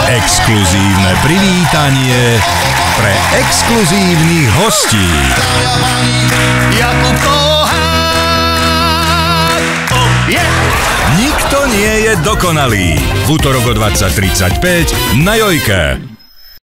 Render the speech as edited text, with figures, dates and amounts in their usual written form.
Exkluzívne privítanie pre exkluzívnych hostí. Nikto nie je dokonalý. V útorok o 20:35 na Jojke.